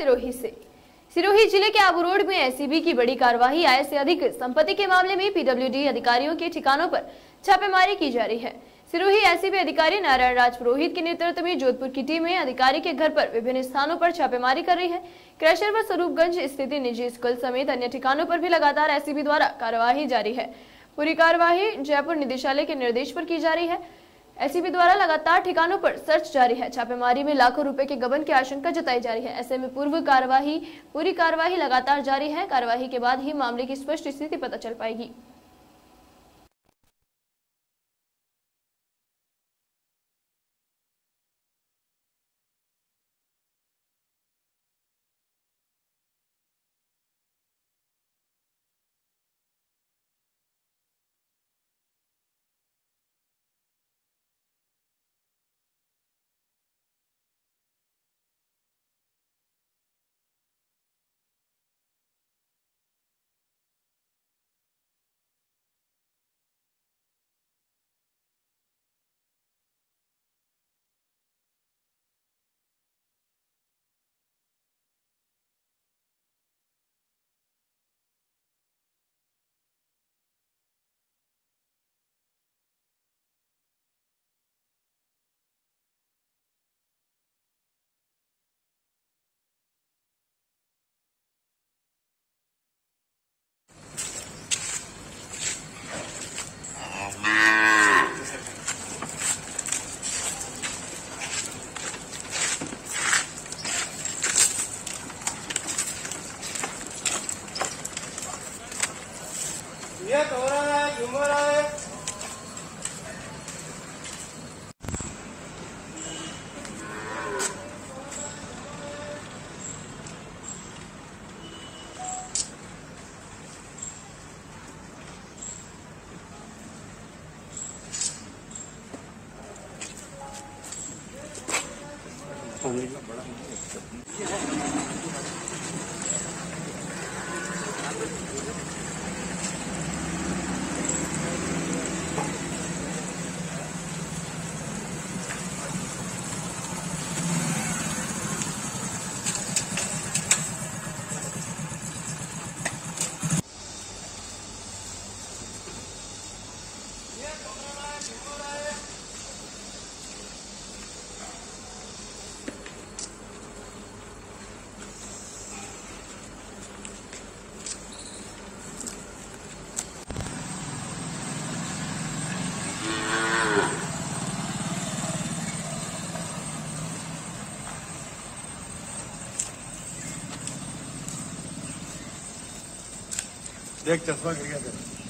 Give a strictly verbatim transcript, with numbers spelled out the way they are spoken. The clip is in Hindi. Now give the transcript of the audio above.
सिरोही से। सिरोही जिले के आबू रोड में एसीबी की बड़ी कार्रवाई। आय से अधिक संपत्ति के मामले में पीडब्ल्यूडी अधिकारियों के ठिकानों पर छापेमारी की जा रही है। सिरोही एसीबी अधिकारी नारायण राज पुरोहित के नेतृत्व में जोधपुर की टीम अधिकारी के घर पर विभिन्न स्थानों पर छापेमारी कर रही है। क्रैशर व स्वरूपगंज स्थित निजी स्कूल समेत अन्य ठिकानों पर भी लगातार एसीबी द्वारा कार्रवाई जारी है। पूरी कार्रवाई जयपुर निदेशालय के निर्देश पर की जा रही है। एसीबी द्वारा लगातार ठिकानों पर सर्च जारी है। छापेमारी में लाखों रुपए के गबन की आशंका जताई जा रही है। ऐसे में पूर्व कार्यवाही पूरी कार्यवाही लगातार जारी है। कार्यवाही के बाद ही मामले की स्पष्ट स्थिति पता चल पाएगी। ये तो हो रहा है, घूम रहा है। देख चश्मा गिर गया।